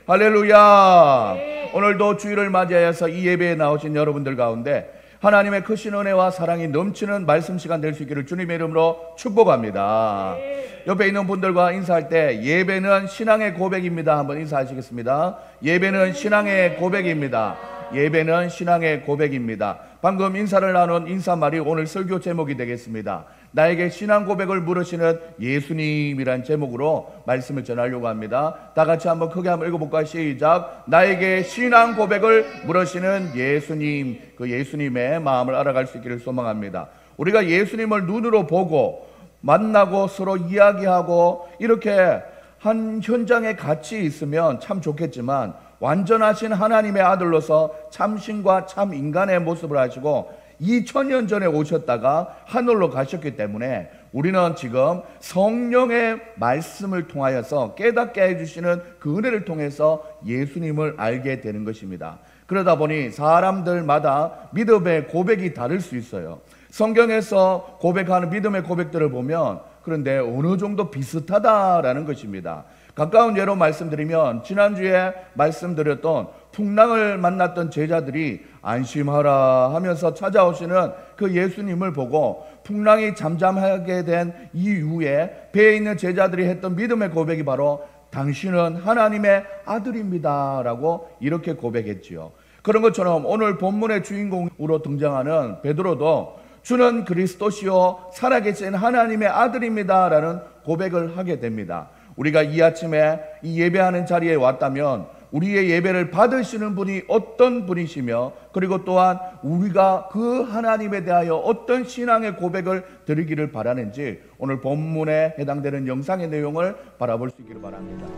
할렐루야. 오늘도 주일을 맞이하여서 이 예배에 나오신 여러분들 가운데 하나님의 크신 은혜와 사랑이 넘치는 말씀 시간 될 수 있기를 주님의 이름으로 축복합니다. 옆에 있는 분들과 인사할 때 예배는 신앙의 고백입니다. 한번 인사하시겠습니다. 예배는 신앙의 고백입니다. 예배는 신앙의 고백입니다. 방금 인사를 나눈 인사말이 오늘 설교 제목이 되겠습니다. 나에게 신앙 고백을 물으시는 예수님이란 제목으로 말씀을 전하려고 합니다. 다 같이 한번 크게 한번 읽어볼까요? 시작. 나에게 신앙 고백을 물으시는 예수님, 그 예수님의 마음을 알아갈 수 있기를 소망합니다. 우리가 예수님을 눈으로 보고 만나고 서로 이야기하고 이렇게 한 현장에 같이 있으면 참 좋겠지만 완전하신 하나님의 아들로서 참신과 참 인간의 모습을 하시고 2000년 전에 오셨다가 하늘로 가셨기 때문에 우리는 지금 성령의 말씀을 통하여서 깨닫게 해주시는 그 은혜를 통해서 예수님을 알게 되는 것입니다. 그러다 보니 사람들마다 믿음의 고백이 다를 수 있어요. 성경에서 고백하는 믿음의 고백들을 보면 그런데 어느 정도 비슷하다라는 것입니다. 가까운 예로 말씀드리면 지난주에 말씀드렸던 풍랑을 만났던 제자들이 안심하라 하면서 찾아오시는 그 예수님을 보고 풍랑이 잠잠하게 된 이후에 배에 있는 제자들이 했던 믿음의 고백이 바로 당신은 하나님의 아들입니다 라고 이렇게 고백했지요. 그런 것처럼 오늘 본문의 주인공으로 등장하는 베드로도 주는 그리스도시요 살아계신 하나님의 아들입니다 라는 고백을 하게 됩니다. 우리가 이 아침에 이 예배하는 자리에 왔다면 우리의 예배를 받으시는 분이 어떤 분이시며 그리고 또한 우리가 그 하나님에 대하여 어떤 신앙의 고백을 드리기를 바라는지 오늘 본문에 해당되는 영상의 내용을 바라볼 수 있기를 바랍니다.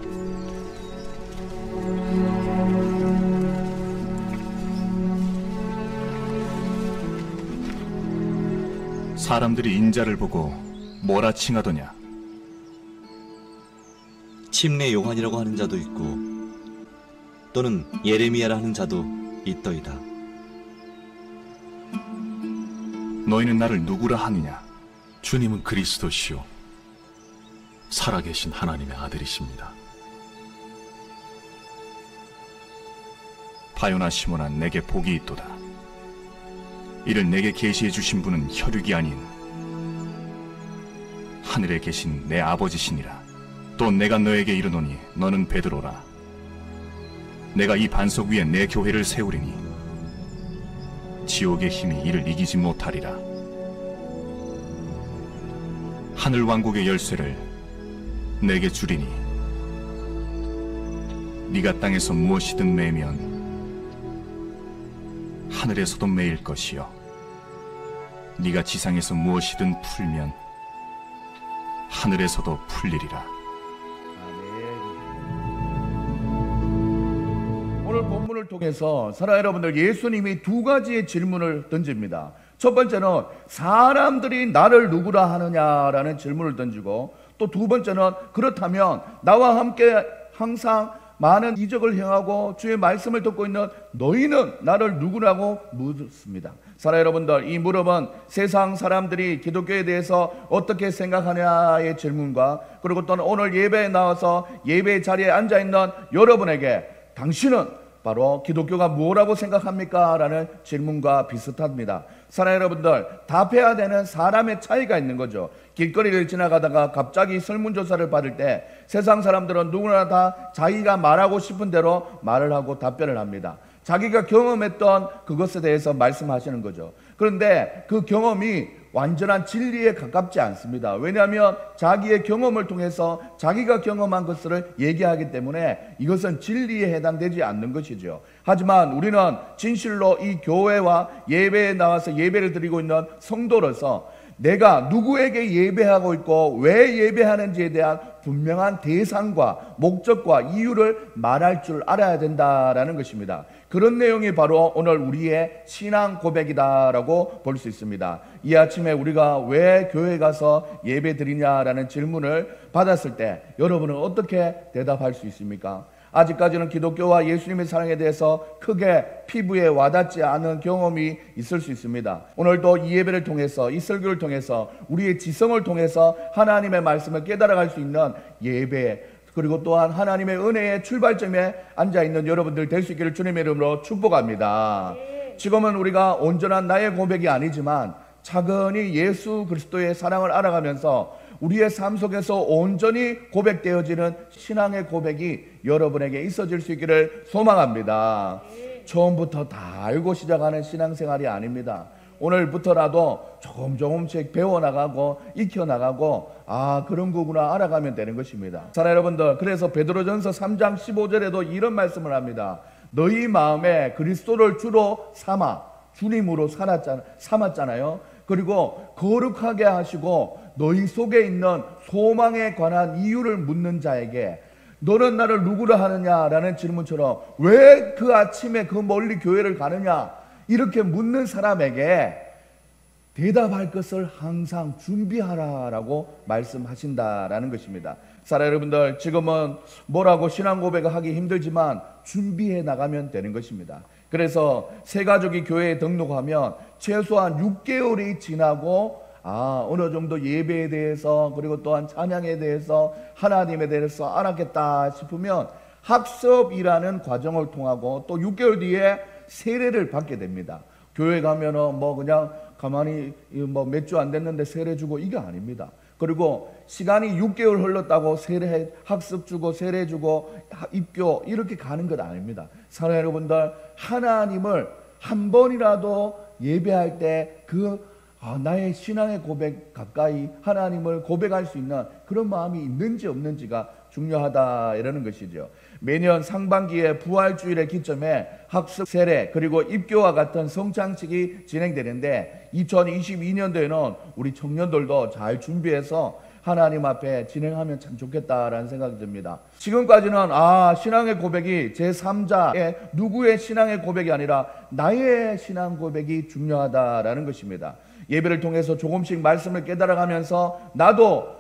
사람들이 인자를 보고 뭐라 칭하더냐? 침례 요한이라고 하는 자도 있고 또는 예레미야라 하는 자도 있더이다. 너희는 나를 누구라 하느냐? 주님은 그리스도시요 살아계신 하나님의 아들이십니다. 바요나 시몬아 내게 복이 있도다. 이를 내게 계시해 주신 분은 혈육이 아닌 하늘에 계신 내 아버지시니라. 또 내가 너에게 이르노니 너는 베드로라. 내가 이 반석 위에 내 교회를 세우리니 지옥의 힘이 이를 이기지 못하리라. 하늘 왕국의 열쇠를 내게 주리니 네가 땅에서 무엇이든 매면 하늘에서도 매일 것이요 네가 지상에서 무엇이든 풀면 하늘에서도 풀리리라. 오늘 본문을 통해서 사랑하는 여러분들, 예수님이 두 가지의 질문을 던집니다. 첫 번째는 사람들이 나를 누구라 하느냐라는 질문을 던지고, 또 두 번째는 그렇다면 나와 함께 항상 많은 이적을 행하고 주의 말씀을 듣고 있는 너희는 나를 누구라고 묻습니다. 사랑하는 여러분들, 이 물음은 세상 사람들이 기독교에 대해서 어떻게 생각하냐의 질문과, 그리고 또는 오늘 예배에 나와서 예배 자리에 앉아있는 여러분에게 당신은 바로 기독교가 뭐라고 생각합니까? 라는 질문과 비슷합니다. 사랑하는 여러분들, 답해야 되는 사람의 차이가 있는 거죠. 길거리를 지나가다가 갑자기 설문조사를 받을 때 세상 사람들은 누구나 다 자기가 말하고 싶은 대로 말을 하고 답변을 합니다. 자기가 경험했던 그것에 대해서 말씀하시는 거죠. 그런데 그 경험이 완전한 진리에 가깝지 않습니다. 왜냐하면 자기의 경험을 통해서 자기가 경험한 것을 얘기하기 때문에 이것은 진리에 해당되지 않는 것이죠. 하지만 우리는 진실로 이 교회와 예배에 나와서 예배를 드리고 있는 성도로서 내가 누구에게 예배하고 있고 왜 예배하는지에 대한 분명한 대상과 목적과 이유를 말할 줄 알아야 된다라는 것입니다. 그런 내용이 바로 오늘 우리의 신앙 고백이다라고 볼 수 있습니다. 이 아침에 우리가 왜 교회 가서 예배 드리냐라는 질문을 받았을 때 여러분은 어떻게 대답할 수 있습니까? 아직까지는 기독교와 예수님의 사랑에 대해서 크게 피부에 와닿지 않은 경험이 있을 수 있습니다. 오늘도 이 예배를 통해서, 이 설교를 통해서, 우리의 지성을 통해서 하나님의 말씀을 깨달아갈 수 있는 예배, 그리고 또한 하나님의 은혜의 출발점에 앉아있는 여러분들 될 수 있기를 주님의 이름으로 축복합니다. 지금은 우리가 온전한 나의 고백이 아니지만 차근히 예수 그리스도의 사랑을 알아가면서 우리의 삶 속에서 온전히 고백되어지는 신앙의 고백이 여러분에게 있어질 수 있기를 소망합니다. 처음부터 다 알고 시작하는 신앙생활이 아닙니다. 오늘부터라도 조금씩 배워나가고 익혀나가고 그런 거구나 알아가면 되는 것입니다. 사랑하는 여러분들, 그래서 베드로전서 3장 15절에도 이런 말씀을 합니다. 너희 마음에 그리스도를 주로 삼아 주님으로 삼았잖아요. 그리고 거룩하게 하시고 너희 속에 있는 소망에 관한 이유를 묻는 자에게 너는 나를 누구라 하느냐라는 질문처럼 왜 그 아침에 그 멀리 교회를 가느냐 이렇게 묻는 사람에게 대답할 것을 항상 준비하라라고 말씀하신다라는 것입니다. 사랑하는 여러분들, 지금은 뭐라고 신앙 고백을 하기 힘들지만 준비해 나가면 되는 것입니다. 그래서 새 가족이 교회에 등록하면 최소한 6개월이 지나고 어느 정도 예배에 대해서 그리고 또한 찬양에 대해서 하나님에 대해서 알았겠다 싶으면 학습이라는 과정을 통하고 또 6개월 뒤에 세례를 받게 됩니다. 교회 가면은 그냥 가만히 몇 주 안 됐는데 세례 주고 이게 아닙니다. 그리고 시간이 6개월 흘렀다고 세례 학습 주고 세례 주고 입교 이렇게 가는 것 아닙니다. 사랑하는 여러분들, 하나님을 한 번이라도 예배할 때 나의 신앙의 고백 가까이 하나님을 고백할 수 있는 그런 마음이 있는지 없는지가 중요하다 이러는 것이죠. 매년 상반기에 부활주일의 기점에 학습, 세례 그리고 입교와 같은 성찬식이 진행되는데 2022년도에는 우리 청년들도 잘 준비해서 하나님 앞에 진행하면 참 좋겠다라는 생각이 듭니다. 지금까지는 신앙의 고백이 제3자의 누구의 신앙의 고백이 아니라 나의 신앙 고백이 중요하다라는 것입니다. 예배를 통해서 조금씩 말씀을 깨달아가면서 나도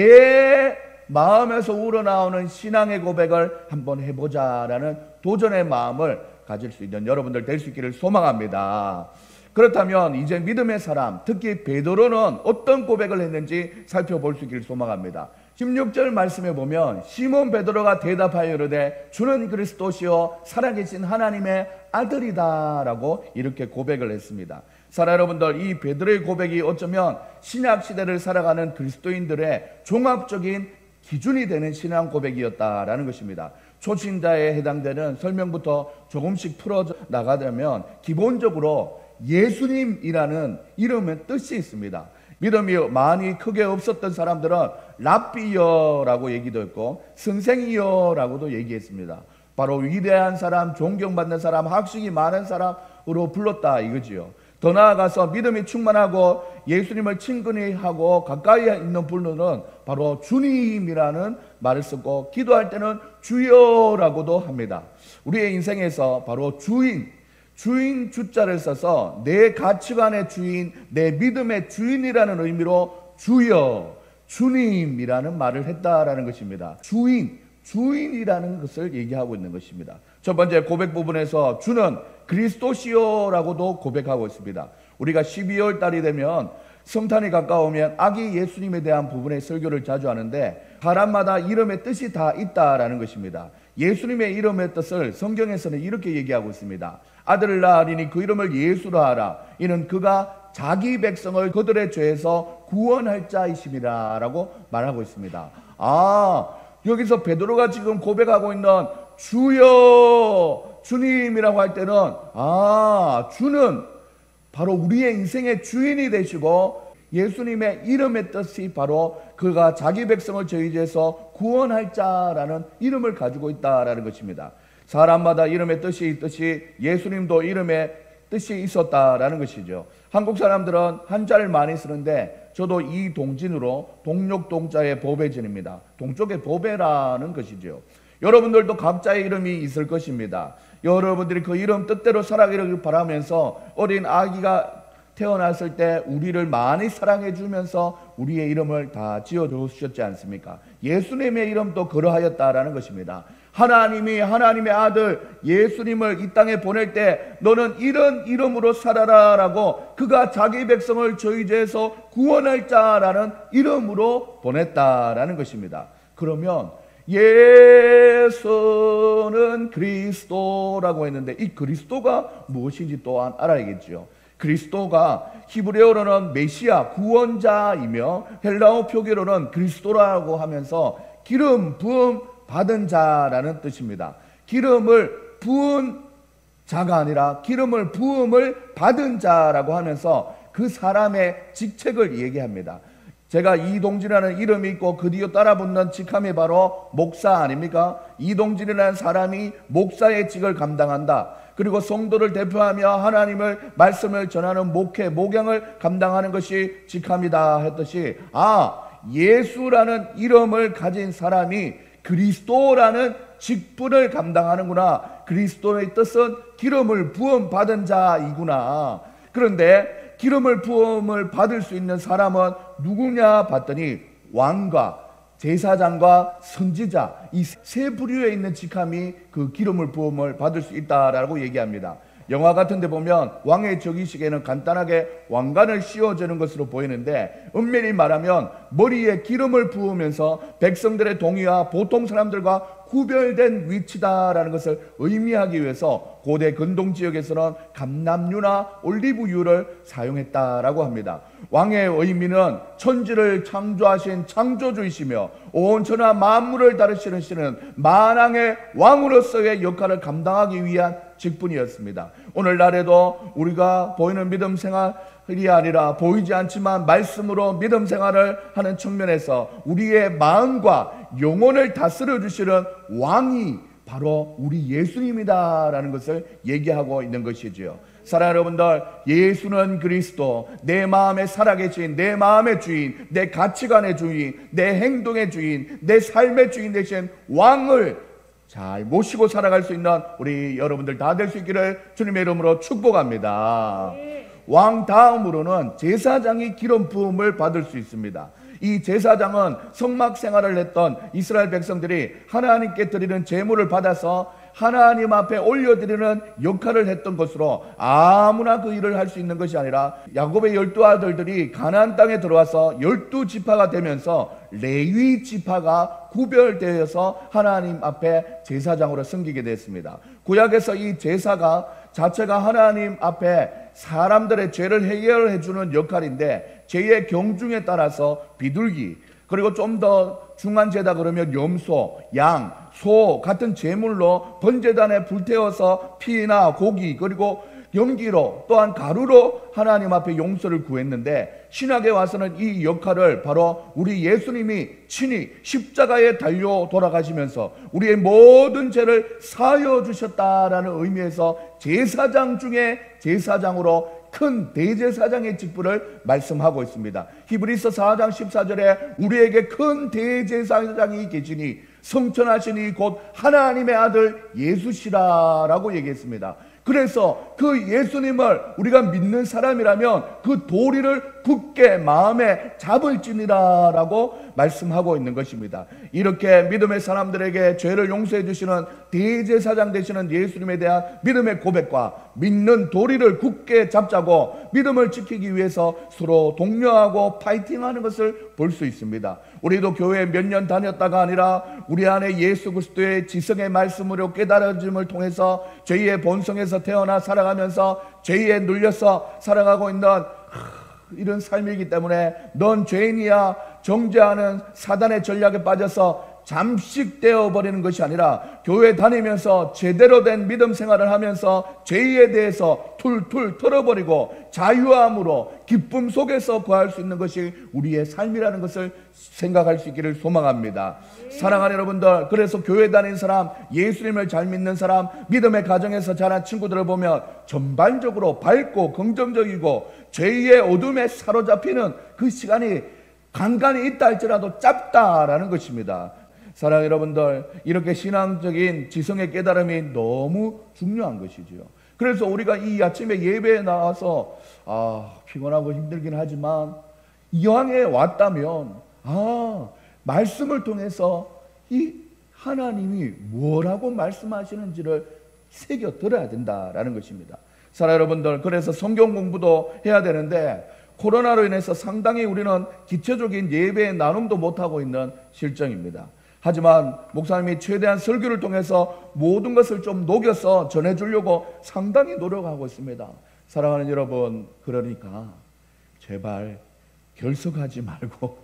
내 마음에서 우러나오는 신앙의 고백을 한번 해보자라는 도전의 마음을 가질 수 있는 여러분들 될 수 있기를 소망합니다. 그렇다면 이제 믿음의 사람, 특히 베드로는 어떤 고백을 했는지 살펴볼 수 있기를 소망합니다. 16절 말씀에 보면 시몬 베드로가 대답하여 이르되 주는 그리스도시요 살아계신 하나님의 아들이다 라고 이렇게 고백을 했습니다. 사랑하는 여러분들, 이 베드로의 고백이 어쩌면 신약시대를 살아가는 그리스도인들의 종합적인 기준이 되는 신앙 고백이었다라는 것입니다. 초신자에 해당되는 설명부터 조금씩 풀어 나가자면 기본적으로 예수님이라는 이름의 뜻이 있습니다. 믿음이 많이 크게 없었던 사람들은 랍비여라고 얘기도 했고 선생이여라고도 얘기했습니다. 바로 위대한 사람, 존경받는 사람, 학식이 많은 사람으로 불렀다 이거지요. 더 나아가서 믿음이 충만하고 예수님을 친근히 하고 가까이 있는 분들은 바로 주님이라는 말을 쓰고 기도할 때는 주여라고도 합니다. 우리의 인생에서 바로 주인 주자를 써서 내 가치관의 주인, 내 믿음의 주인이라는 의미로 주여, 주님이라는 말을 했다라는 것입니다. 주인이라는 것을 얘기하고 있는 것입니다. 첫 번째 고백 부분에서 주는 그리스도시요라고도 고백하고 있습니다. 우리가 12월 달이 되면 성탄이 가까우면 아기 예수님에 대한 부분의 설교를 자주 하는데 사람마다 이름의 뜻이 다 있다라는 것입니다. 예수님의 이름의 뜻을 성경에서는 이렇게 얘기하고 있습니다. 아들을 낳으리니 그 이름을 예수라 하라. 이는 그가 자기 백성을 그들의 죄에서 구원할 자이심이라 라고 말하고 있습니다. 여기서 베드로가 지금 고백하고 있는 주여 주님이라고 할 때는 주는 바로 우리의 인생의 주인이 되시고 예수님의 이름의 뜻이 바로 그가 자기 백성을 저희 죄에서 구원할 자라는 이름을 가지고 있다라는 것입니다. 사람마다 이름의 뜻이 있듯이 예수님도 이름의 뜻이 있었다라는 것이죠. 한국 사람들은 한자를 많이 쓰는데 저도 이 동진으로 동력동자의 보배진입니다. 동쪽의 보배라는 것이죠. 여러분들도 각자의 이름이 있을 것입니다. 여러분들이 그 이름 뜻대로 살아가기를 바라면서 어린 아기가 태어났을 때 우리를 많이 사랑해 주면서 우리의 이름을 다 지어주셨지 않습니까? 예수님의 이름도 그러하였다라는 것입니다. 하나님이 하나님의 아들 예수님을 이 땅에 보낼 때 너는 이런 이름으로 살아라 라고 그가 자기 백성을 저희 죄에서 구원할 자라는 이름으로 보냈다라는 것입니다. 그러면 예수는 그리스도라고 했는데 이 그리스도가 무엇인지 또한 알아야겠죠. 그리스도가 히브리어로는 메시아, 구원자이며 헬라어 표기로는 그리스도라고 하면서 기름 부음 받은 자라는 뜻입니다. 기름을 부은 자가 아니라 기름을 부음을 받은 자라고 하면서 그 사람의 직책을 얘기합니다. 제가 이동진이라는 이름이 있고 그 뒤에 따라붙는 직함이 바로 목사 아닙니까? 이동진이라는 사람이 목사의 직을 감당한다. 그리고 성도를 대표하며 하나님을 말씀을 전하는 목회, 목양을 감당하는 것이 직함이다 했듯이 예수라는 이름을 가진 사람이 그리스도라는 직분을 감당하는구나. 그리스도의 뜻은 기름을 부음 받은 자이구나. 그런데 기름을 부음을 받을 수 있는 사람은 누구냐 봤더니 왕과 제사장과 선지자 이 세 부류에 있는 직함이 그 기름을 부음을 받을 수 있다라고 얘기합니다. 영화 같은 데 보면 왕의 즉위식에는 간단하게 왕관을 씌워주는 것으로 보이는데 엄밀히 말하면 머리에 기름을 부으면서 백성들의 동의와 보통 사람들과 구별된 위치다라는 것을 의미하기 위해서 고대 근동 지역에서는 감람유나 올리브유를 사용했다라고 합니다. 왕의 의미는 천지를 창조하신 창조주이시며 온 천하 만물을 다루시는 만왕의 왕으로서의 역할을 감당하기 위한 직분이었습니다. 오늘날에도 우리가 보이는 믿음 생활이 아니라 보이지 않지만 말씀으로 믿음 생활을 하는 측면에서 우리의 마음과 영혼을 다스려 주시는 왕이 바로 우리 예수님이다라는 것을 얘기하고 있는 것이지요. 사랑하는 여러분들, 예수는 그리스도, 내 마음에 살아계신 내 마음의 주인, 내 가치관의 주인, 내 행동의 주인, 내 삶의 주인 되신 왕을 잘 모시고 살아갈 수 있는 우리 여러분들 다 될 수 있기를 주님의 이름으로 축복합니다. 왕 다음으로는 제사장이 기름 부음을 받을 수 있습니다. 이 제사장은 성막 생활을 했던 이스라엘 백성들이 하나님께 드리는 제물을 받아서 하나님 앞에 올려드리는 역할을 했던 것으로 아무나 그 일을 할 수 있는 것이 아니라 야곱의 12아들들이 가나안 땅에 들어와서 12지파가 되면서 레위 지파가 구별되어서 하나님 앞에 제사장으로 섬기게 됐습니다. 구약에서 이 제사가 자체가 하나님 앞에 사람들의 죄를 해결해 주는 역할인데 죄의 경중에 따라서 비둘기, 그리고 좀 더 중한 제다 그러면 염소, 양, 소 같은 제물로 번제단에 불태워서 피나 고기 그리고 연기로 또한 가루로 하나님 앞에 용서를 구했는데 신약에 와서는 이 역할을 바로 우리 예수님이 친히 십자가에 달려 돌아가시면서 우리의 모든 죄를 사하여 주셨다라는 의미에서 제사장 중에 제사장으로 큰 대제사장의 직분을 말씀하고 있습니다. 히브리서 4장 14절에 우리에게 큰 대제사장이 계시니 성천하시니 곧 하나님의 아들 예수시라라고 얘기했습니다. 그래서 그 예수님을 우리가 믿는 사람이라면 그 도리를 굳게 마음에 잡을지니라라고 말씀하고 있는 것입니다. 이렇게 믿음의 사람들에게 죄를 용서해 주시는 대제사장 되시는 예수님에 대한 믿음의 고백과 믿는 도리를 굳게 잡자고 믿음을 지키기 위해서 서로 독려하고 파이팅하는 것을 볼 수 있습니다. 우리도 교회 몇 년 다녔다가 아니라 우리 안에 예수 그리스도의 지성의 말씀으로 깨달아짐을 통해서 죄의 본성에서 태어나 살아가면서 죄에 눌려서 살아가고 있는 이런 삶이기 때문에 넌 죄인이야 정죄하는 사단의 전략에 빠져서 잠식되어 버리는 것이 아니라 교회 다니면서 제대로 된 믿음 생활을 하면서 죄에 대해서 툴툴 털어버리고 자유함으로 기쁨 속에서 구할 수 있는 것이 우리의 삶이라는 것을 생각할 수 있기를 소망합니다. 사랑하는 여러분들, 그래서 교회 다니는 사람, 예수님을 잘 믿는 사람, 믿음의 가정에서 자란 친구들을 보면 전반적으로 밝고 긍정적이고 죄의 어둠에 사로잡히는 그 시간이 간간히 있다 할지라도 짧다라는 것입니다. 사랑하는 여러분들, 이렇게 신앙적인 지성의 깨달음이 너무 중요한 것이지요. 그래서 우리가 이 아침에 예배에 나와서 피곤하고 힘들긴 하지만 이왕에 왔다면 말씀을 통해서 이 하나님이 뭐라고 말씀하시는지를 새겨 들어야 된다라는 것입니다. 사랑하는 여러분들, 그래서 성경 공부도 해야 되는데 코로나로 인해서 상당히 우리는 기초적인 예배의 나눔도 못하고 있는 실정입니다. 하지만 목사님이 최대한 설교를 통해서 모든 것을 좀 녹여서 전해주려고 상당히 노력하고 있습니다. 사랑하는 여러분, 그러니까 제발 결석하지 말고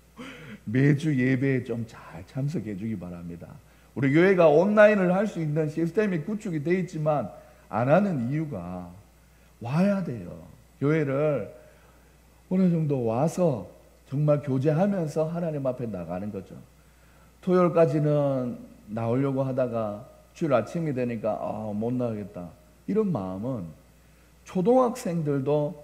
매주 예배에 좀 잘 참석해 주기 바랍니다. 우리 교회가 온라인을 할 수 있는 시스템이 구축이 되어 있지만 안 하는 이유가 와야 돼요. 교회를 어느 정도 와서 정말 교제하면서 하나님 앞에 나가는 거죠. 토요일까지는 나오려고 하다가 주일 아침이 되니까 못 나가겠다, 이런 마음은 초등학생들도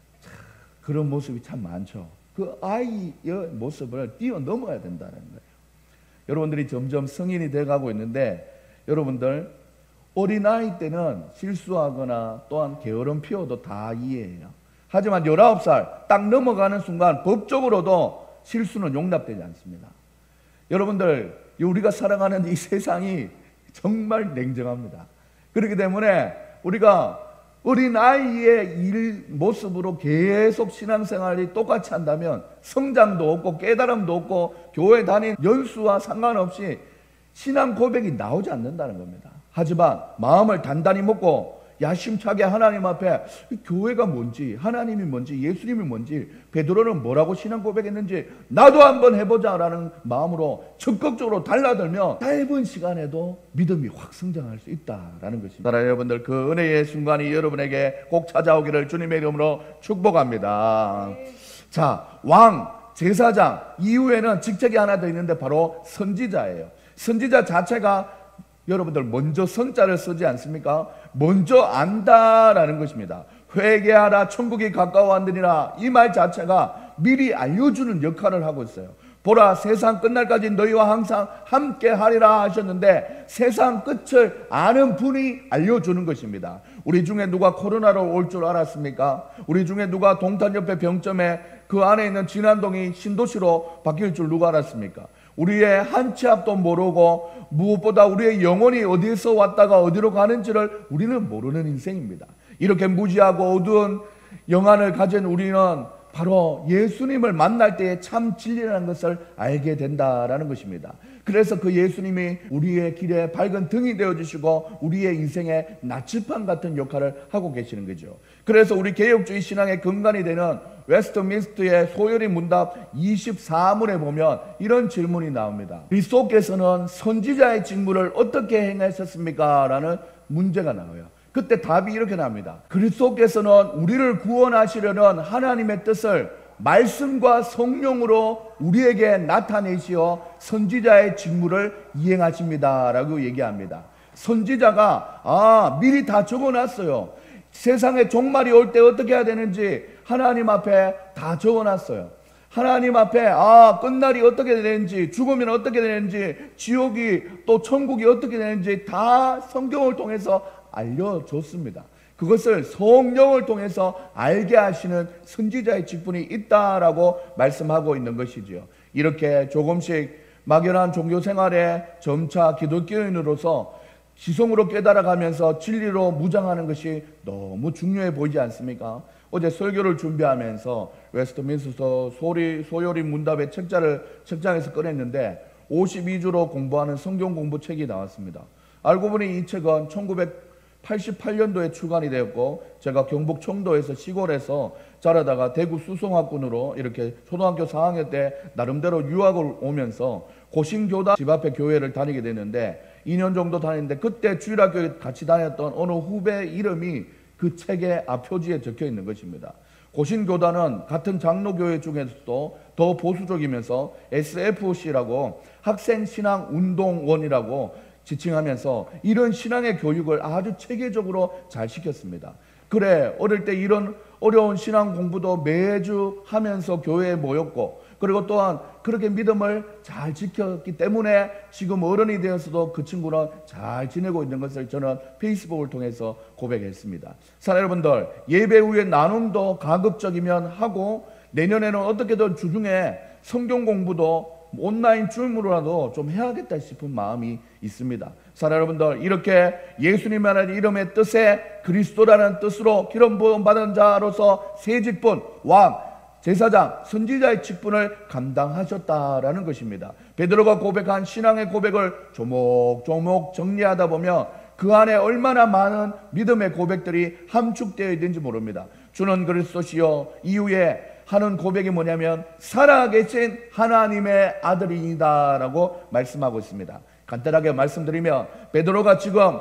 그런 모습이 참 많죠. 그 아이의 모습을 뛰어넘어야 된다는 거예요. 여러분들이 점점 성인이 돼가고 있는데, 여러분들 어린아이 때는 실수하거나 또한 게으름 피워도 다 이해해요. 하지만 19살 딱 넘어가는 순간 법적으로도 실수는 용납되지 않습니다. 여러분들, 우리가 살아가는 이 세상이 정말 냉정합니다. 그렇기 때문에 우리가 어린아이의 모습으로 계속 신앙생활이 똑같이 한다면 성장도 없고 깨달음도 없고 교회 다닌 연수와 상관없이 신앙 고백이 나오지 않는다는 겁니다. 하지만 마음을 단단히 먹고 야심차게 하나님 앞에 교회가 뭔지, 하나님이 뭔지, 예수님이 뭔지, 베드로는 뭐라고 신앙 고백했는지 나도 한번 해보자라는 마음으로 적극적으로 달라들면 짧은 시간에도 믿음이 확 성장할 수 있다라는 것입니다. 사랑하는 여러분들, 그 은혜의 순간이 여러분에게 꼭 찾아오기를 주님의 이름으로 축복합니다. 자, 왕, 제사장 이후에는 직책이 하나 더 있는데 바로 선지자예요. 선지자 자체가 여러분들 먼저 선자를 쓰지 않습니까? 먼저 안다라는 것입니다. 회개하라, 천국이 가까워왔느니라, 이 말 자체가 미리 알려주는 역할을 하고 있어요. 보라, 세상 끝날까지 너희와 항상 함께 하리라 하셨는데 세상 끝을 아는 분이 알려주는 것입니다. 우리 중에 누가 코로나로 올 줄 알았습니까? 우리 중에 누가 동탄 옆에 병점에 그 안에 있는 진안동이 신도시로 바뀔 줄 누가 알았습니까? 우리의 한 치 앞도 모르고 무엇보다 우리의 영혼이 어디에서 왔다가 어디로 가는지를 우리는 모르는 인생입니다. 이렇게 무지하고 어두운 영안을 가진 우리는 바로 예수님을 만날 때에 참 진리라는 것을 알게 된다라는 것입니다. 그래서 그 예수님이 우리의 길에 밝은 등이 되어주시고 우리의 인생의 나침반 같은 역할을 하고 계시는 거죠. 그래서 우리 개혁주의 신앙의 근간이 되는 웨스트민스터의 소요리 문답 24문에 보면 이런 질문이 나옵니다. 그리스도께서는 선지자의 직무를 어떻게 행하셨습니까? 라는 문제가 나와요. 그때 답이 이렇게 나옵니다. 그리스도께서는 우리를 구원하시려는 하나님의 뜻을 말씀과 성령으로 우리에게 나타내시어 선지자의 직무를 이행하십니다 라고 얘기합니다. 선지자가 미리 다 적어놨어요. 세상에 종말이 올 때 어떻게 해야 되는지 하나님 앞에 다 적어놨어요. 하나님 앞에 끝날이 어떻게 되는지, 죽으면 어떻게 되는지, 지옥이 또 천국이 어떻게 되는지 다 성경을 통해서 알려줬습니다. 그것을 성령을 통해서 알게 하시는 선지자의 직분이 있다라고 말씀하고 있는 것이지요. 이렇게 조금씩 막연한 종교 생활에 점차 기독교인으로서 지성으로 깨달아가면서 진리로 무장하는 것이 너무 중요해 보이지 않습니까? 어제 설교를 준비하면서 웨스트민스터 소요리 문답의 책장에서 꺼냈는데 52주로 공부하는 성경 공부 책이 나왔습니다. 알고 보니 이 책은 1988년도에 출간이 되었고, 제가 경북 청도에서 시골에서 자라다가 대구 수성학군으로 이렇게 초등학교 4학년 때 나름대로 유학을 오면서 고신교단 집 앞에 교회를 다니게 됐는데 2년 정도 다녔는데, 그때 주일학교에 같이 다녔던 어느 후배 이름이 그 책의 앞표지에 적혀 있는 것입니다. 고신교단은 같은 장로교회 중에서도 더 보수적이면서 SFC라고 학생신앙운동원이라고 지칭하면서 이런 신앙의 교육을 아주 체계적으로 잘 시켰습니다. 그래, 어릴 때 이런 어려운 신앙 공부도 매주 하면서 교회에 모였고, 그리고 또한 그렇게 믿음을 잘 지켰기 때문에 지금 어른이 되어서도 그 친구는 잘 지내고 있는 것을 저는 페이스북을 통해서 고백했습니다. 사랑하는 여러분들, 예배 후에 나눔도 가급적이면 하고, 내년에는 어떻게든 주중에 성경 공부도 온라인 줌으로라도 좀 해야겠다 싶은 마음이 있습니다. 사랑하는 여러분들, 이렇게 예수님이라는 이름의 뜻에 그리스도라는 뜻으로 기름 부음 받은 자로서 세 직분, 왕, 제사장, 선지자의 직분을 감당하셨다라는 것입니다. 베드로가 고백한 신앙의 고백을 조목조목 정리하다 보면 그 안에 얼마나 많은 믿음의 고백들이 함축되어 있는지 모릅니다. 주는 그리스도시요 이후에 하는 고백이 뭐냐면 살아계신 하나님의 아들이다 라고 말씀하고 있습니다. 간단하게 말씀드리면 베드로가 지금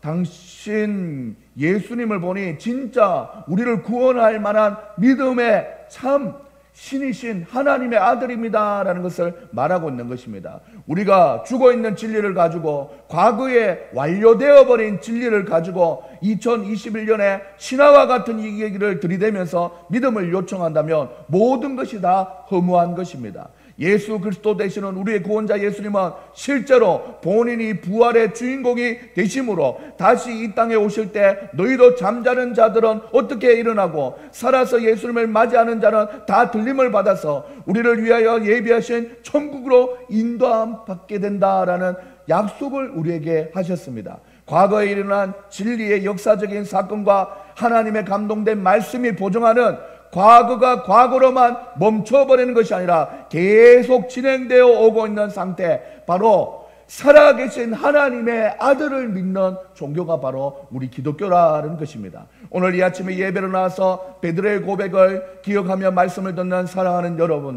당신 예수님을 보니 진짜 우리를 구원할 만한 믿음의 참 신이신 하나님의 아들입니다 라는 것을 말하고 있는 것입니다. 우리가 죽어있는 진리를 가지고 과거에 완료되어 버린 진리를 가지고 2021년에 신화와 같은 이 얘기를 들이대면서 믿음을 요청한다면 모든 것이 다 허무한 것입니다. 예수 그리스도 되시는 우리의 구원자 예수님은 실제로 본인이 부활의 주인공이 되심으로 다시 이 땅에 오실 때 너희도 잠자는 자들은 어떻게 일어나고 살아서 예수님을 맞이하는 자는 다 들림을 받아서 우리를 위하여 예비하신 천국으로 인도함 받게 된다라는 약속을 우리에게 하셨습니다. 과거에 일어난 진리의 역사적인 사건과 하나님의 감동된 말씀이 보증하는 과거가 과거로만 멈춰버리는 것이 아니라 계속 진행되어 오고 있는 상태, 바로 살아계신 하나님의 아들을 믿는 종교가 바로 우리 기독교라는 것입니다. 오늘 이 아침에 예배로 나와서 베드로의 고백을 기억하며 말씀을 듣는 사랑하는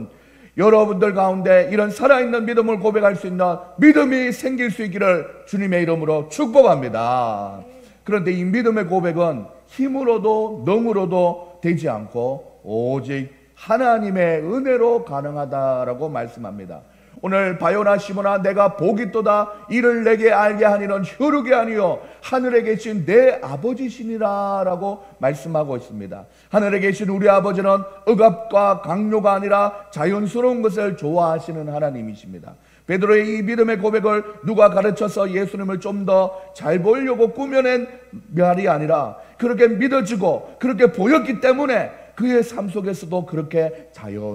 여러분들 가운데 이런 살아있는 믿음을 고백할 수 있는 믿음이 생길 수 있기를 주님의 이름으로 축복합니다. 그런데 이 믿음의 고백은 힘으로도 능으로도 되지 않고 오직 하나님의 은혜로 가능하다라고 말씀합니다. 오늘 바요나 시모나 내가 복이 있도다 이를 내게 알게 하니는 혈육이 아니요 하늘에 계신 내 아버지시니라 라고 말씀하고 있습니다. 하늘에 계신 우리 아버지는 억압과 강요가 아니라 자연스러운 것을 좋아하시는 하나님이십니다. 베드로의 이 믿음의 고백을 누가 가르쳐서 예수님을 좀 더 잘 보이려고 꾸며낸 말이 아니라 그렇게 믿어지고 그렇게 보였기 때문에 그의 삶 속에서도 그렇게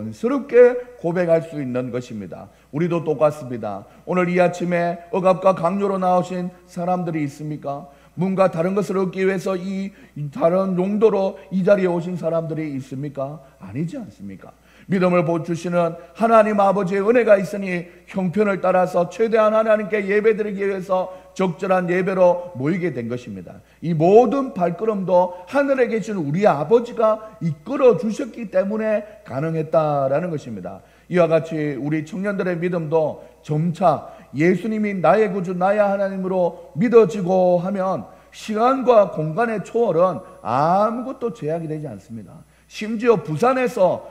자연스럽게 고백할 수 있는 것입니다. 우리도 똑같습니다. 오늘 이 아침에 억압과 강요로 나오신 사람들이 있습니까? 뭔가 다른 것을 얻기 위해서 이 다른 용도로 이 자리에 오신 사람들이 있습니까? 아니지 않습니까? 믿음을 보여주시는 하나님 아버지의 은혜가 있으니 형편을 따라서 최대한 하나님께 예배드리기 위해서 적절한 예배로 모이게 된 것입니다. 이 모든 발걸음도 하늘에 계신 우리 아버지가 이끌어 주셨기 때문에 가능했다라는 것입니다. 이와 같이 우리 청년들의 믿음도 점차 예수님이 나의 구주 나의 하나님으로 믿어지고 하면 시간과 공간의 초월은 아무것도 제약이 되지 않습니다. 심지어 부산에서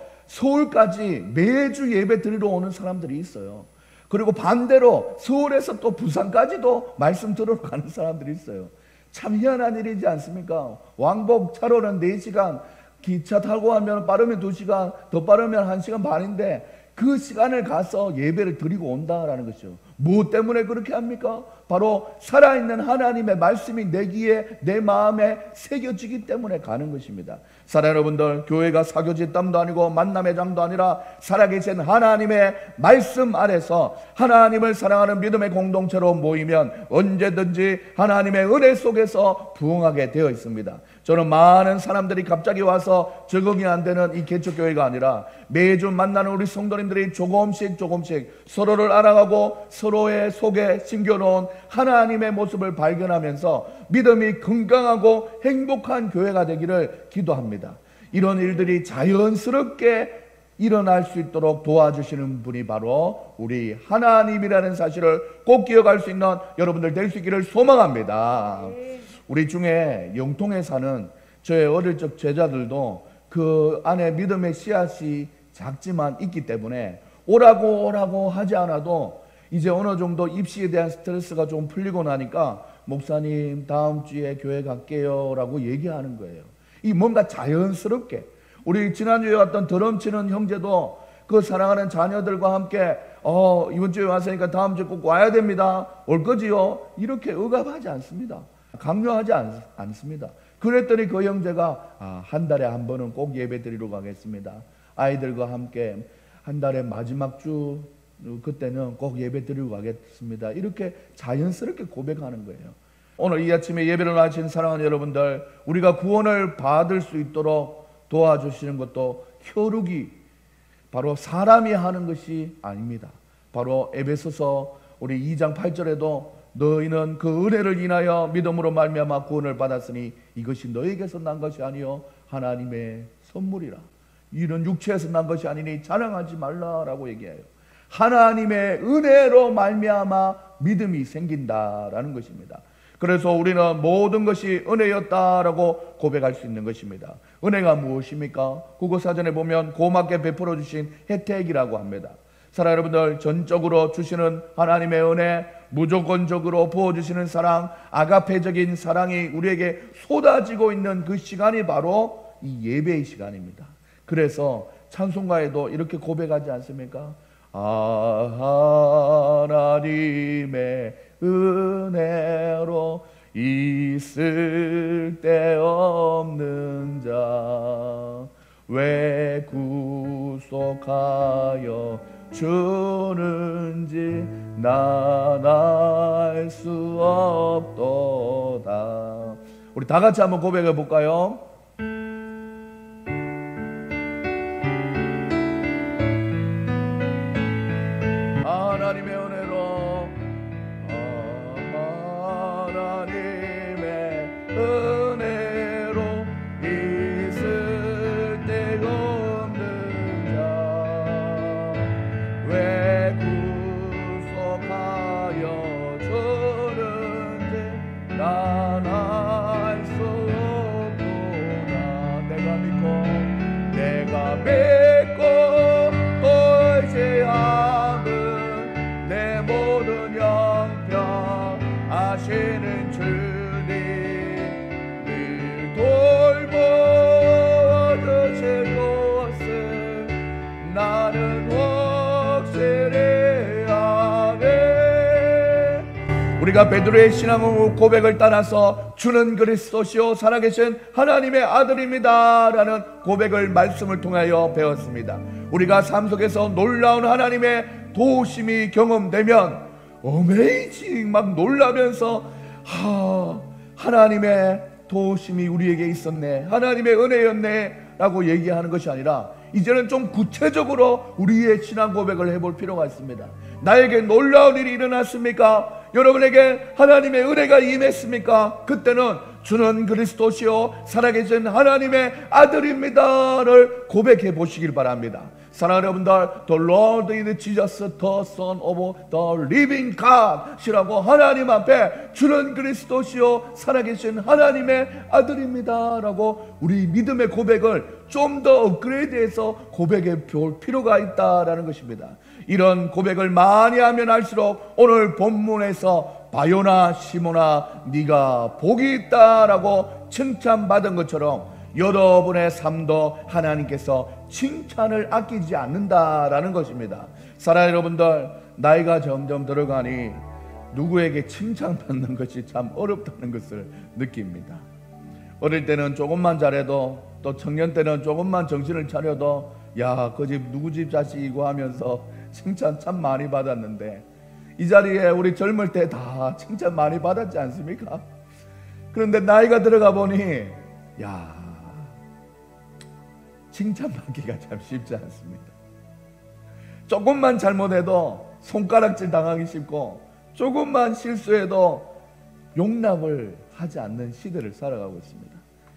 서울까지 매주 예배 드리러 오는 사람들이 있어요. 그리고 반대로 서울에서 또 부산까지도 말씀 들으러 가는 사람들이 있어요. 참 희한한 일이지 않습니까? 왕복 차로는 4시간, 기차 타고 가면 빠르면 2시간, 더 빠르면 1시간 반인데 그 시간을 가서 예배를 드리고 온다라는 것이죠. 무엇 때문에 그렇게 합니까? 바로 살아있는 하나님의 말씀이 내 귀에 내 마음에 새겨지기 때문에 가는 것입니다. 사랑하는 여러분들, 교회가 사교지 땀도 아니고 만남의 장도 아니라 살아계신 하나님의 말씀 아래서 하나님을 사랑하는 믿음의 공동체로 모이면 언제든지 하나님의 은혜 속에서 부흥하게 되어 있습니다. 저는 많은 사람들이 갑자기 와서 적응이 안 되는 이 개척교회가 아니라 매주 만나는 우리 성도님들이 조금씩 서로를 알아가고 서로의 속에 심겨놓은 하나님의 모습을 발견하면서 믿음이 건강하고 행복한 교회가 되기를 기도합니다. 이런 일들이 자연스럽게 일어날 수 있도록 도와주시는 분이 바로 우리 하나님이라는 사실을 꼭 기억할 수 있는 여러분들 될 수 있기를 소망합니다. 우리 중에 영통에 사는 저의 어릴 적 제자들도 그 안에 믿음의 씨앗이 작지만 있기 때문에 오라고 하지 않아도 이제 어느 정도 입시에 대한 스트레스가 좀 풀리고 나니까 목사님 다음 주에 교회 갈게요 라고 얘기하는 거예요. 이 뭔가 자연스럽게 우리 지난주에 왔던 드럼 치는 형제도 그 사랑하는 자녀들과 함께 이번 주에 왔으니까 다음 주에 꼭 와야 됩니다. 올 거지요? 이렇게 억압하지 않습니다. 강요하지 않습니다. 그랬더니 그 형제가 한 달에 한 번은 꼭 예배 드리러 가겠습니다. 아이들과 함께 한 달에 마지막 주 그때는 꼭 예배 드리고 가겠습니다. 이렇게 자연스럽게 고백하는 거예요. 오늘 이 아침에 예배를 나신 사랑하는 여러분들, 우리가 구원을 받을 수 있도록 도와주시는 것도 혈육이 바로 사람이 하는 것이 아닙니다. 바로 에베소서 우리 2장 8절에도 너희는 그 은혜를 인하여 믿음으로 말미암아 구원을 받았으니 이것이 너에게서 난 것이 아니요 하나님의 선물이라. 이는 육체에서 난 것이 아니니 자랑하지 말라라고 얘기해요. 하나님의 은혜로 말미암아 믿음이 생긴다라는 것입니다. 그래서 우리는 모든 것이 은혜였다라고 고백할 수 있는 것입니다. 은혜가 무엇입니까? 국어사전에 보면 고맙게 베풀어 주신 혜택이라고 합니다. 사랑 여러분들, 전적으로 주시는 하나님의 은혜, 무조건적으로 부어주시는 사랑, 아가페적인 사랑이 우리에게 쏟아지고 있는 그 시간이 바로 이 예배의 시간입니다. 그래서 찬송가에도 이렇게 고백하지 않습니까? 하나님의 은혜로 있을 데 없는 자 왜 구속하여 주는지 난 알 수 없도다. 우리 다 같이 한번 고백해 볼까요? 하나님의 은혜로, 하나님의 은혜로 있을 데가 없는 자 왜 구속하여 주는지 난 알 수 없구나. 내가 믿고 또 의지함은 내 모든 형편 아시는 주님 늘 돌보아주실 것을 나는 확실히 아네. 우리가 베드로의 신앙 고백을 따라서 주는 그리스도시요 살아계신 하나님의 아들입니다 라는 고백을 말씀을 통하여 배웠습니다. 우리가 삶 속에서 놀라운 하나님의 도우심이 경험되면 어메이징 막 놀라면서 하나님의 도우심이 우리에게 있었네, 하나님의 은혜였네 라고 얘기하는 것이 아니라 이제는 좀 구체적으로 우리의 신앙 고백을 해볼 필요가 있습니다. 나에게 놀라운 일이 일어났습니까? 여러분에게 하나님의 은혜가 임했습니까? 그때는 주는 그리스도시요 살아계신 하나님의 아들입니다를 고백해 보시길 바랍니다. 사랑하는 여러분들, The Lord is Jesus, the Son of the Living God이라고 하나님 앞에 주는 그리스도시요 살아계신 하나님의 아들입니다 라고 우리 믿음의 고백을 좀 더 업그레이드해서 고백해 볼 필요가 있다라는 것입니다. 이런 고백을 많이 하면 할수록 오늘 본문에서 바요나 시몬아 네가 복이 있다라고 칭찬받은 것처럼 여러분의 삶도 하나님께서 칭찬을 아끼지 않는다라는 것입니다. 사랑하는 여러분들, 나이가 점점 들어가니 누구에게 칭찬받는 것이 참 어렵다는 것을 느낍니다. 어릴 때는 조금만 잘해도, 또 청년 때는 조금만 정신을 차려도 야, 그 집 누구 집 자식이고 하면서 칭찬 참 많이 받았는데, 이 자리에 우리 젊을 때 다 칭찬 많이 받았지 않습니까? 그런데 나이가 들어가 보니 야, 칭찬받기가 참 쉽지 않습니다. 조금만 잘못해도 손가락질 당하기 쉽고, 조금만 실수해도 용납을 하지 않는 시대를 살아가고 있습니다.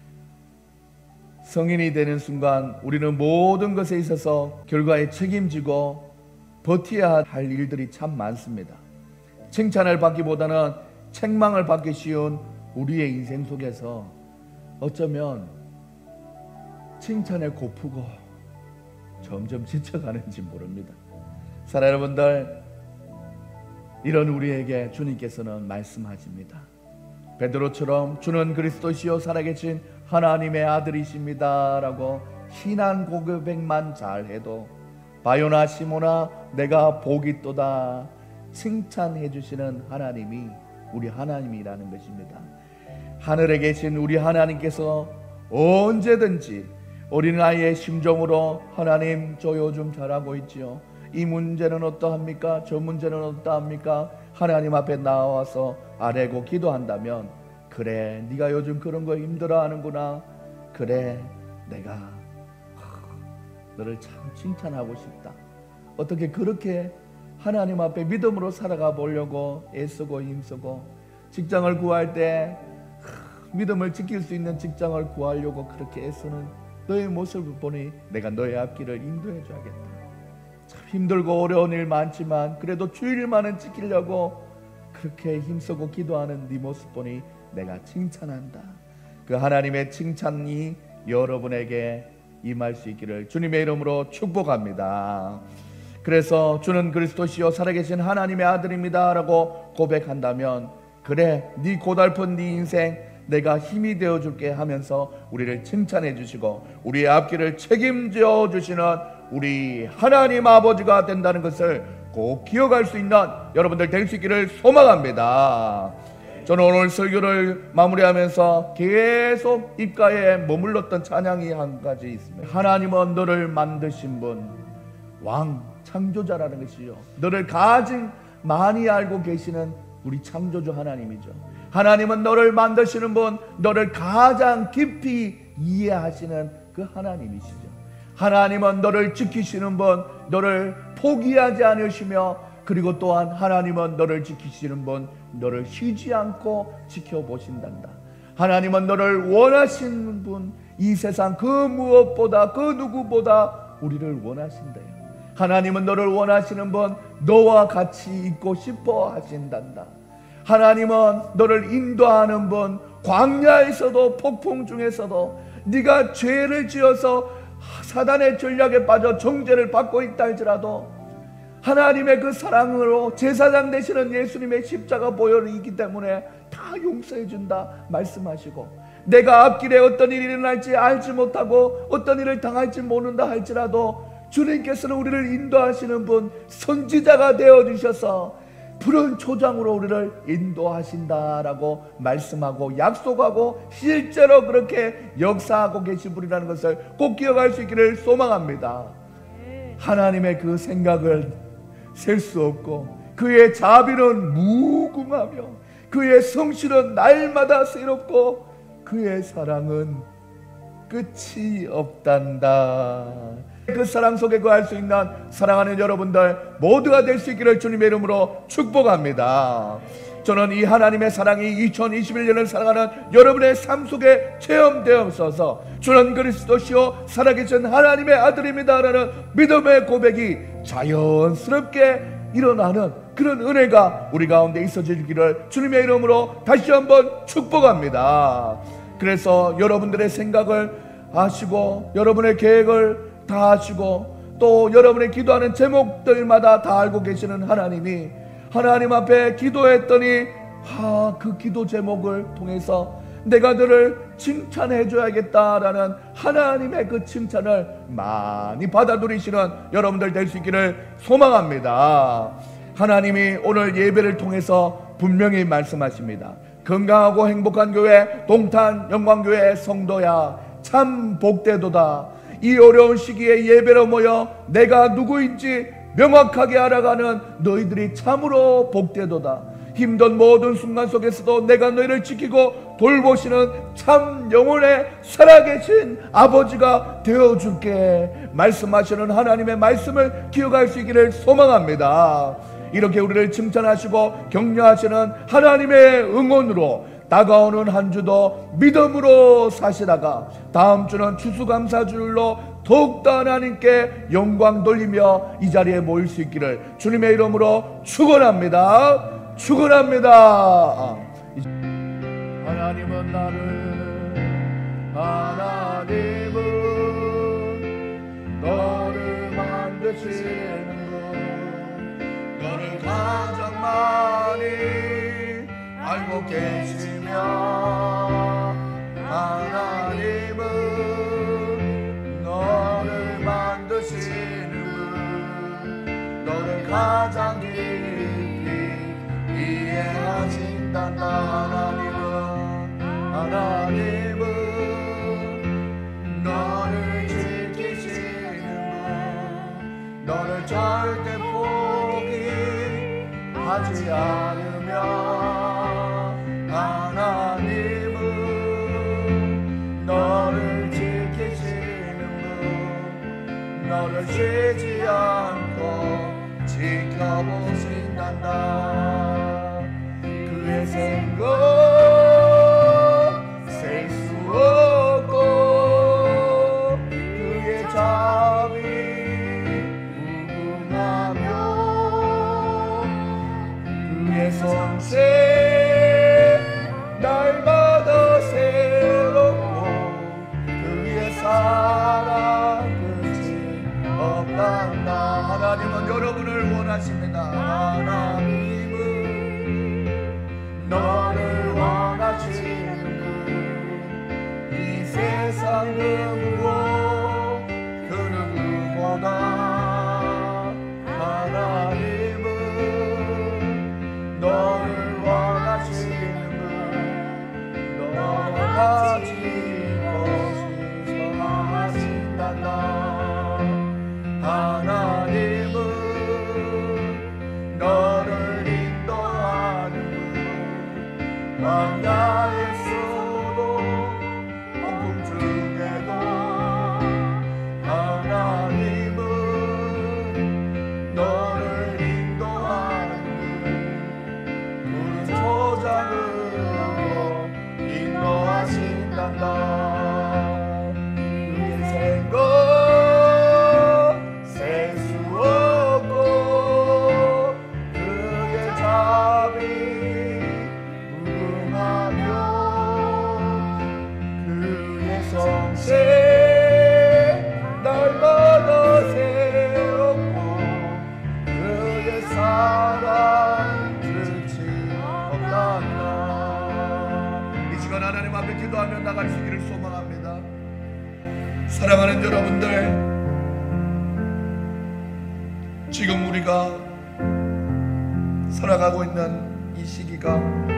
성인이 되는 순간 우리는 모든 것에 있어서 결과에 책임지고 버텨야 할 일들이 참 많습니다. 칭찬을 받기보다는 책망을 받기 쉬운 우리의 인생 속에서 어쩌면 칭찬에 고프고 점점 지쳐가는지 모릅니다. 사랑하는 여러분들, 이런 우리에게 주님께서는 말씀하십니다. 베드로처럼 주는 그리스도시요 살아계신 하나님의 아들이십니다 라고 신앙 고백만 잘해도 바요나 시모나 내가 복이 있도다 칭찬해 주시는 하나님이 우리 하나님이라는 것입니다. 하늘에 계신 우리 하나님께서 언제든지 어린아이의 심정으로 하나님 저 요즘 잘하고 있지요, 이 문제는 어떠합니까? 저 문제는 어떠합니까? 하나님 앞에 나와서 아뢰고 기도한다면, 그래 네가 요즘 그런 거 힘들어하는구나, 그래 내가 너를 참 칭찬하고 싶다, 어떻게 그렇게 하나님 앞에 믿음으로 살아가 보려고 애쓰고 힘쓰고, 직장을 구할 때 믿음을 지킬 수 있는 직장을 구하려고 그렇게 애쓰는 너의 모습을 보니 내가 너의 앞길을 인도해 줘야겠다. 참 힘들고 어려운 일 많지만 그래도 주일만은 지키려고 그렇게 힘쓰고 기도하는 네 모습 보니 내가 칭찬한다. 그 하나님의 칭찬이 여러분에게 임할 수 있기를 주님의 이름으로 축복합니다. 그래서 주는 그리스도시요 살아계신 하나님의 아들입니다 라고 고백한다면, 그래 네 고달픈 네 인생 내가 힘이 되어줄게 하면서 우리를 칭찬해 주시고 우리의 앞길을 책임져 주시는 우리 하나님 아버지가 된다는 것을 꼭 기억할 수 있는 여러분들 될 수 있기를 소망합니다. 저는 오늘 설교를 마무리하면서 계속 입가에 머물렀던 찬양이 한 가지 있습니다. 하나님은 너를 만드신 분, 왕 창조자라는 것이요, 너를 가장 많이 알고 계시는 우리 창조주 하나님이죠. 하나님은 너를 만드시는 분, 너를 가장 깊이 이해하시는 그 하나님이시죠. 하나님은 너를 지키시는 분, 너를 포기하지 않으시며, 그리고 또한 하나님은 너를 지키시는 분, 너를 쉬지 않고 지켜보신단다. 하나님은 너를 원하시는 분, 이 세상 그 무엇보다 그 누구보다 우리를 원하신대요. 하나님은 너를 원하시는 분, 너와 같이 있고 싶어 하신단다. 하나님은 너를 인도하는 분, 광야에서도 폭풍 중에서도 네가 죄를 지어서 사단의 전략에 빠져 정죄를 받고 있다 할지라도 하나님의 그 사랑으로 제사장 되시는 예수님의 십자가 보혈이 있기 때문에 다 용서해 준다 말씀하시고, 내가 앞길에 어떤 일이 일어날지 알지 못하고 어떤 일을 당할지 모른다 할지라도 주님께서는 우리를 인도하시는 분, 선지자가 되어주셔서 푸른 초장으로 우리를 인도하신다라고 말씀하고 약속하고 실제로 그렇게 역사하고 계신 분이라는 것을 꼭 기억할 수 있기를 소망합니다. 하나님의 그 생각을 셀 수 없고, 그의 자비는 무궁하며 그의 성실은 날마다 새롭고 그의 사랑은 끝이 없단다. 그 사랑 속에 거할 수 있는 사랑하는 여러분들 모두가 될 수 있기를 주님의 이름으로 축복합니다. 저는 이 하나님의 사랑이 2021년을 살아가는 여러분의 삶 속에 체험되어서 주는 그리스도시요 살아계신 하나님의 아들입니다라는 믿음의 고백이 자연스럽게 일어나는 그런 은혜가 우리 가운데 있어지기를 주님의 이름으로 다시 한번 축복합니다. 그래서 여러분들의 생각을 아시고 여러분의 계획을 다 아시고 또 여러분의 기도하는 제목들마다 다 알고 계시는 하나님이 하나님 앞에 기도했더니 그 기도 제목을 통해서 내가 너를 칭찬해 줘야겠다라는 하나님의 그 칭찬을 많이 받아 누리시는 여러분들 될 수 있기를 소망합니다. 하나님이 오늘 예배를 통해서 분명히 말씀하십니다. 건강하고 행복한 교회 동탄 영광교회 성도야 참 복되도다. 이 어려운 시기에 예배로 모여 내가 누구인지 명확하게 알아가는 너희들이 참으로 복되도다. 힘든 모든 순간 속에서도 내가 너희를 지키고 돌보시는 참 영혼의 살아계신 아버지가 되어줄게 말씀하시는 하나님의 말씀을 기억할 수 있기를 소망합니다. 이렇게 우리를 칭찬하시고 격려하시는 하나님의 응원으로 다가오는 한 주도 믿음으로 사시다가 다음 주는 추수감사주일로 더욱더 하나님께 영광 돌리며 이 자리에 모일 수 있기를 주님의 이름으로 축원합니다. 축원합니다. 하나님은 너를 만드시는 분, 너를 가장 많이 알고 계시며 하나님은 너를 만드시는 분, 너를 가장 깊이 이해하신단다. 하나님은 너를 지키시는 분, 너를 절대 포기하지 않으며 하나님은 너를 지키시는 분, 너를 쉬지 않고 지켜 지켜보신단다. 그의 생각 셀 수 없고 그의 자비 무궁하며 그의 성실 날마다 새롭고 그의 사랑 끝이 없단다. 하나님은 여러분을 원하십니다. 하나님은 너를 원하시는 분, 이 세상 그 무엇 그 누구보다 하나님은 너를 원하시는 분, 너와 같이 것이 선하신단다. 하나님은 너를 인도하는 분, 광야에서도 폭풍 중에도 하나님은 너를 인도하는 분, 푸른 초장으로 인도하신단다. 그의 생각 셀 수 없고 그의 자비 무궁하며 그의 성실 날마다 새롭고 그의 사랑 끝이 없단다. 이 시간 하나님 앞에 기도하며 나갈 수 있기를 소망합니다. 사랑하는 여러분들, 지금 우리가 살아가고 있는 이 시기가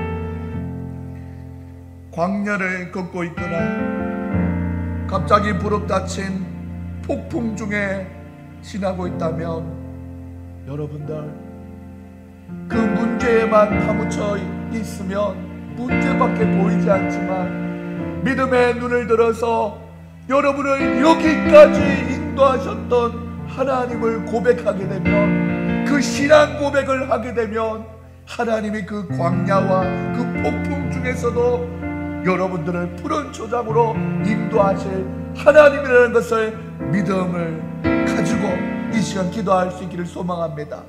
광야를 걷고 있거나 갑자기 불어닥친 폭풍 중에 지나고 있다면 여러분들 그 문제에만 파묻혀 있으면 문제밖에 보이지 않지만 믿음의 눈을 들어서 여러분을 여기까지 인도하셨던 하나님을 고백하게 되면, 그 신앙 고백을 하게 되면 하나님이 그 광야와 그 폭풍 중에서도 여러분들을 푸른 초장으로 인도하실 하나님이라는 것을 믿음을 가지고 이 시간 기도할 수 있기를 소망합니다.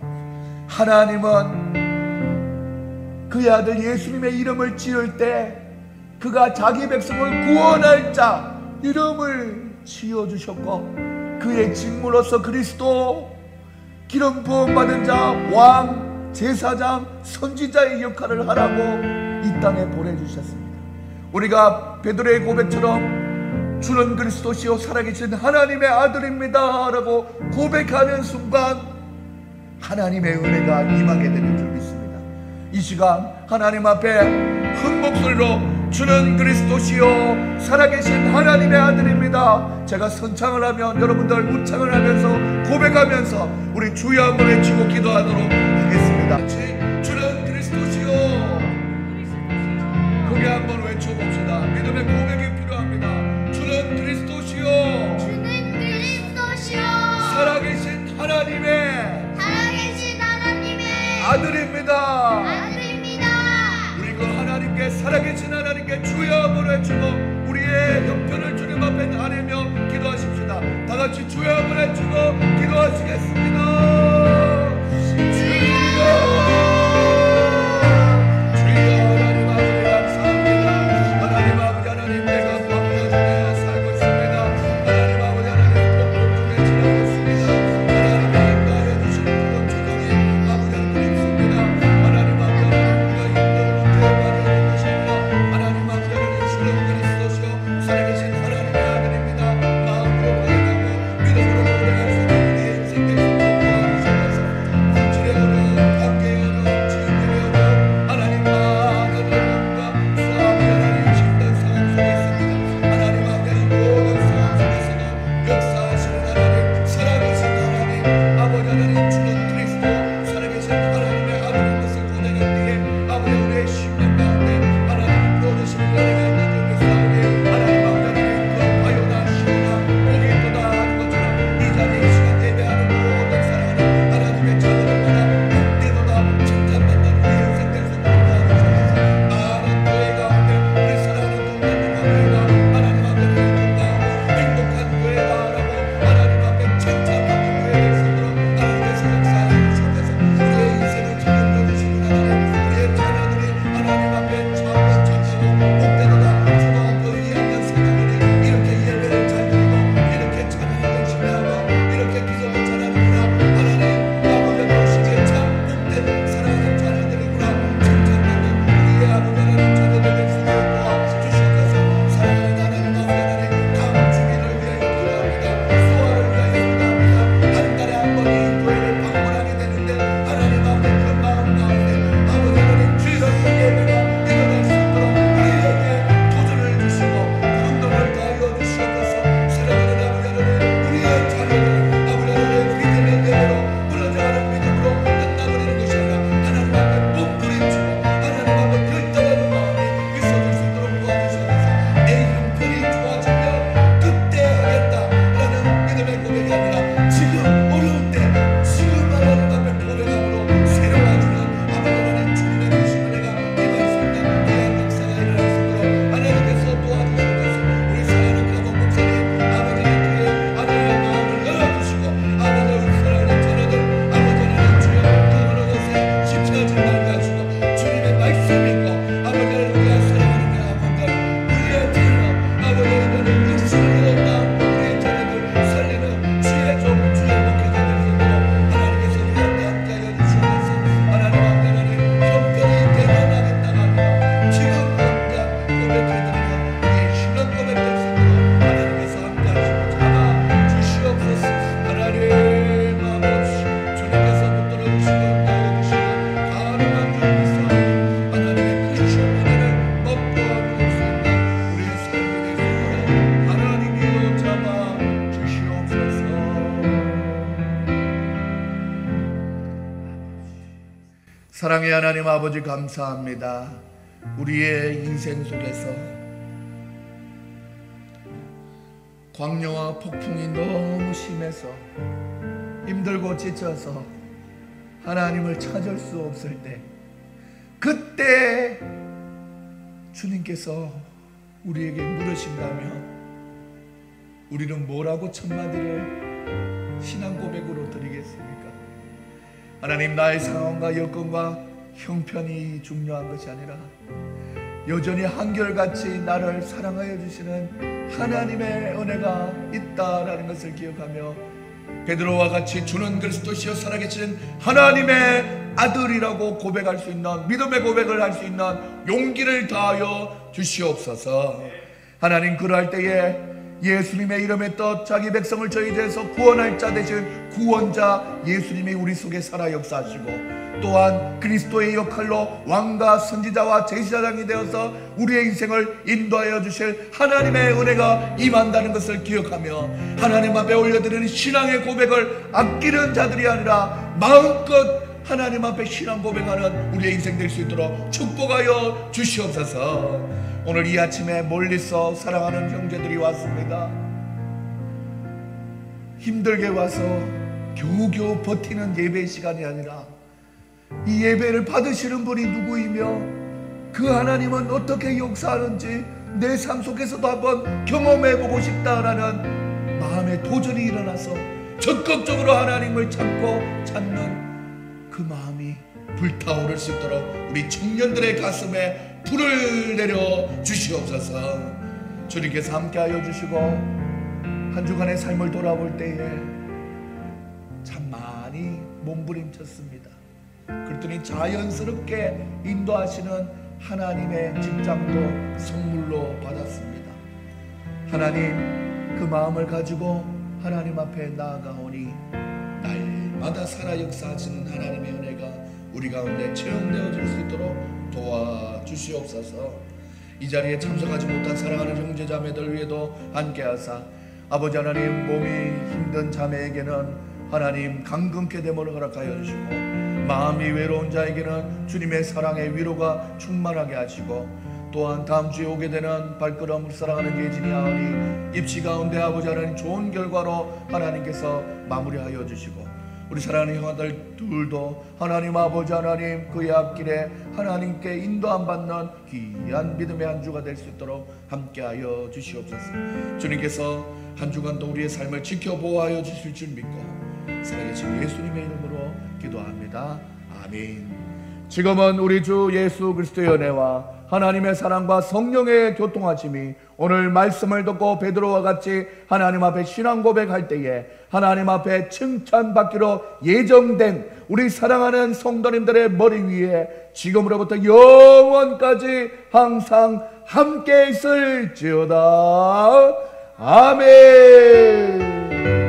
하나님은 그의 아들 예수님의 이름을 지을 때 그가 자기 백성을 구원할 자 이름을 지어주셨고, 그의 직무로서 그리스도, 기름 부음 받은 자, 왕, 제사장, 선지자의 역할을 하라고 이 땅에 보내주셨습니다. 우리가 베드로의 고백처럼 주는 그리스도시요 살아계신 하나님의 아들입니다 라고 고백하는 순간 하나님의 은혜가 임하게 되는 줄 믿습니다. 이 시간 하나님 앞에 큰 목소리로 주는 그리스도시요 살아계신 하나님의 아들입니다, 제가 선창을 하면 여러분들 우창을 하면서 고백하면서 우리 주여 한번 외치고 기도하도록 하겠습니다. 주는 그리스도시요, 크게 한번 외쳐봅시다. 믿음의 고백이 필요합니다. 주는 그리스도시요, 살아계신 하나님의 아들입니다. 우리 그 하나님께, 살아계신 하나님께 주여 한번 외치고 우리의 형편을 주님 앞에 아뢰며 기도하십시다. 다같이 주여 한번 외치고 기도하시겠습니다. 사랑의 하나님 아버지, 감사합니다. 우리의 인생 속에서 광야와 폭풍이 너무 심해서 힘들고 지쳐서 하나님을 찾을 수 없을 때, 그때 주님께서 우리에게 물으신다면 우리는 뭐라고 첫마디를 신앙 고백으로 드리겠습니까? 하나님, 나의 상황과 여건과 형편이 중요한 것이 아니라 여전히 한결같이 나를 사랑하여 주시는 하나님의 은혜가 있다라는 것을 기억하며 베드로와 같이 주는 그리스도시여 살아계신 하나님의 아들이라고 고백할 수 있는, 믿음의 고백을 할 수 있는 용기를 다하여 주시옵소서. 하나님, 그러할 때에 예수님의 이름의 뜻, 자기 백성을 저희 대해서 구원할 자 되신 구원자 예수님이 우리 속에 살아 역사하시고, 또한 그리스도의 역할로 왕과 선지자와 제사장이 되어서 우리의 인생을 인도하여 주실 하나님의 은혜가 임한다는 것을 기억하며 하나님 앞에 올려드리는 신앙의 고백을 아끼는 자들이 아니라 마음껏 하나님 앞에 신앙 고백하는 우리의 인생 될 수 있도록 축복하여 주시옵소서. 오늘 이 아침에 멀리서 사랑하는 형제들이 왔습니다. 힘들게 와서 겨우겨우 버티는 예배 시간이 아니라 이 예배를 받으시는 분이 누구이며 그 하나님은 어떻게 역사하는지 내 삶 속에서도 한번 경험해보고 싶다라는 마음의 도전이 일어나서 적극적으로 하나님을 찾는 그 마음이 불타오를 수 있도록 우리 청년들의 가슴에 불을 내려 주시옵소서. 주님께서 함께하여 주시고 한 주간의 삶을 돌아볼 때에 참 많이 몸부림쳤습니다. 그랬더니 자연스럽게 인도하시는 하나님의 직장도 선물로 받았습니다. 하나님, 그 마음을 가지고 하나님 앞에 나아가오니 날마다 살아 역사하시는 하나님의 은혜가 우리 가운데 체험되어질 수 있도록 도와주시옵소서. 이 자리에 참석하지 못한 사랑하는 형제자매들 위에도 함께하사 아버지 하나님, 몸이 힘든 자매에게는 하나님 강건케 됨을 허락하여 주시고, 마음이 외로운 자에게는 주님의 사랑의 위로가 충만하게 하시고, 또한 다음 주에 오게 되는 발걸음을 사랑하는 예진이 아우리 입시 가운데 아버지 하나님 좋은 결과로 하나님께서 마무리하여 주시고, 우리 사랑하는 형아들 둘도 하나님 아버지 하나님 그의 앞길에 하나님께 인도함 받는 귀한 믿음의 한 주가 될 수 있도록 함께하여 주시옵소서. 주님께서 한 주간도 우리의 삶을 지켜보호하여 주실 줄 믿고 살아계신 예수님의 이름으로 기도합니다. 아멘. 지금은 우리 주 예수 그리스도의 은혜와 하나님의 사랑과 성령의 교통하심이 오늘 말씀을 듣고 베드로와 같이 하나님 앞에 신앙 고백할 때에 하나님 앞에 칭찬받기로 예정된 우리 사랑하는 성도님들의 머리 위에 지금으로부터 영원까지 항상 함께 있을지어다. 아멘.